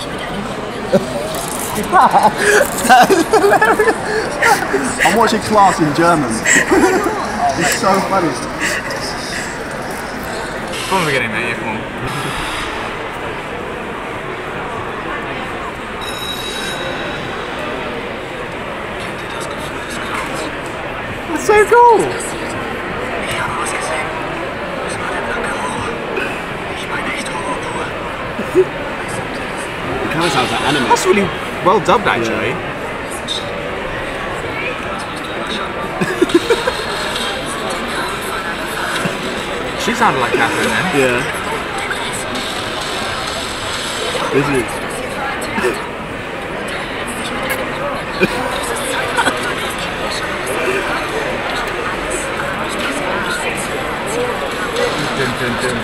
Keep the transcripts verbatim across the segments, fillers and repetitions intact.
That is hilarious. I'm watching class in German. It's so funny. From the beginning, mate. Yeah, come on. That's so cool. It kind of sounds like anime. That's really well dubbed, actually. Yeah. She sounded like Catherine then. Yeah. Is it? Dun, dun, dun.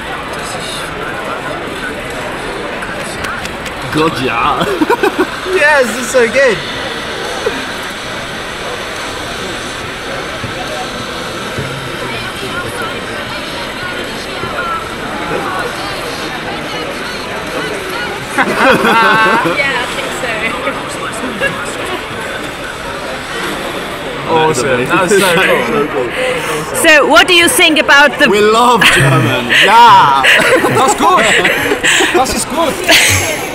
God, yeah. Yes, this is so good. Yeah, I think so. Awesome. That was so cool. So cool. So, what do you think about the... We love German. Yeah. That's good. That's just good.